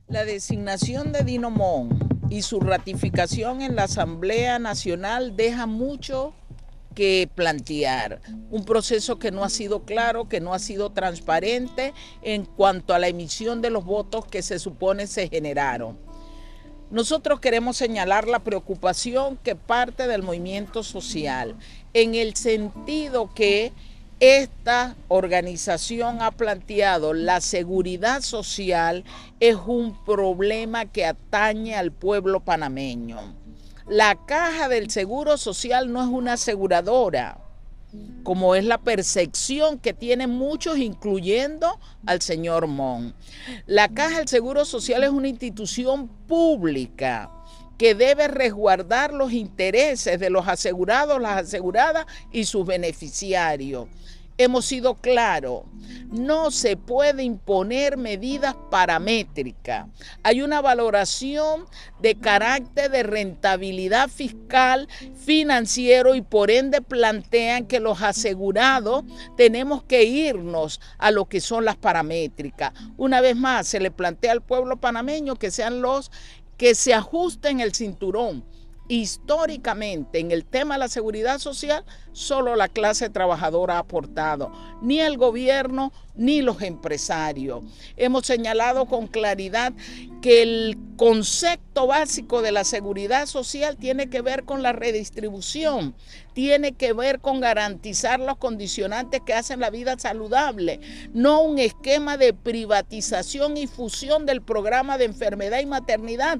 La designación de Dino Mon y su ratificación en la Asamblea Nacional deja mucho que plantear. Un proceso que no ha sido claro, que no ha sido transparente en cuanto a la emisión de los votos que se supone se generaron. Nosotros queremos señalar la preocupación que parte del movimiento social, en el sentido que esta organización ha planteado la seguridad social es un problema que atañe al pueblo panameño. La Caja del Seguro Social no es una aseguradora, como es la percepción que tienen muchos, incluyendo al señor Mon. La Caja del Seguro Social es una institución pública que debe resguardar los intereses de los asegurados, las aseguradas y sus beneficiarios. Hemos sido claros, no se puede imponer medidas paramétricas. Hay una valoración de carácter de rentabilidad fiscal, financiero, y por ende plantean que los asegurados tenemos que irnos a lo que son las paramétricas. Una vez más, se le plantea al pueblo panameño que sean los que se ajusten el cinturón. Históricamente, en el tema de la seguridad social, solo la clase trabajadora ha aportado, ni el gobierno ni los empresarios. Hemos señalado con claridad que el concepto básico de la seguridad social tiene que ver con la redistribución, tiene que ver con garantizar los condicionantes que hacen la vida saludable, no un esquema de privatización y fusión del programa de enfermedad y maternidad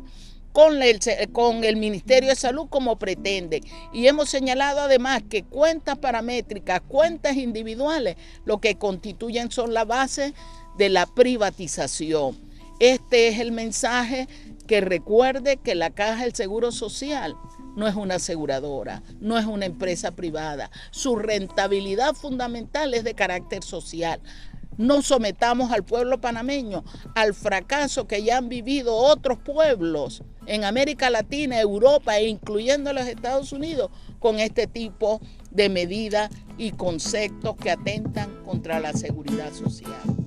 con el Ministerio de Salud como pretende. Y hemos señalado además que cuentas paramétricas, cuentas individuales, lo que constituyen son la base de la privatización. Este es el mensaje, que recuerde que la Caja del Seguro Social no es una aseguradora, no es una empresa privada. Su rentabilidad fundamental es de carácter social. No sometamos al pueblo panameño al fracaso que ya han vivido otros pueblos en América Latina, Europa e incluyendo los Estados Unidos con este tipo de medidas y conceptos que atentan contra la seguridad social.